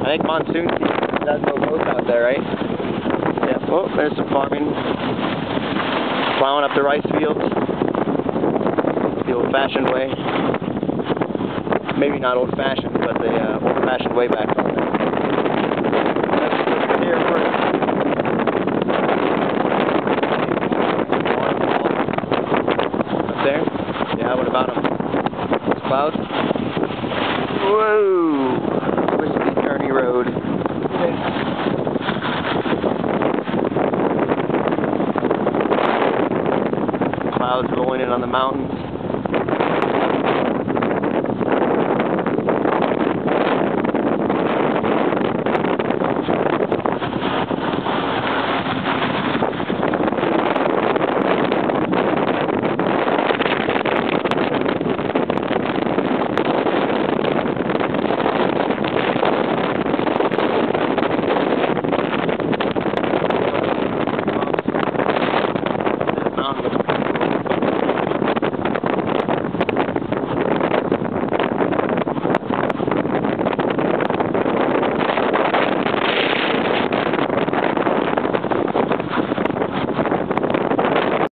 I think monsoon season does go both out there, right? Yeah. Oh, there's some farming. Plowing up the rice fields. The old-fashioned way. Maybe not old-fashioned, but the old-fashioned way back home. That's here first. Up there? Yeah, what about them? Those clouds? Whoa! Twisty, turny road. Clouds rolling in on the mountains.